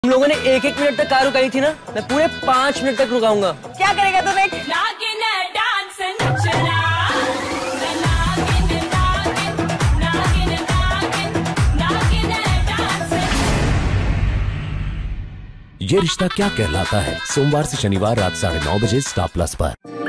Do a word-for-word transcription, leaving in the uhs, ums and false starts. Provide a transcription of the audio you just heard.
तुम लोगों ने एक एक मिनट तक कार रुकाई थी ना, मैं पूरे पाँच मिनट तक रुकाऊंगा। क्या करेगा तू देख? ये रिश्ता क्या कहलाता है, सोमवार से शनिवार रात साढ़े नौ बजे स्टार प्लस पर।